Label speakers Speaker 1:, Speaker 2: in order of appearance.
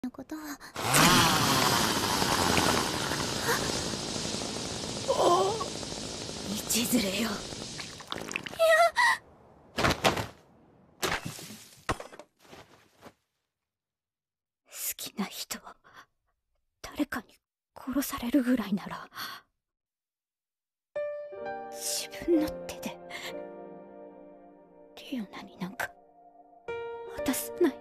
Speaker 1: のことは道連れよ。好きな人を誰かに殺されるぐらいなら自分の手でリオナになんか渡さない。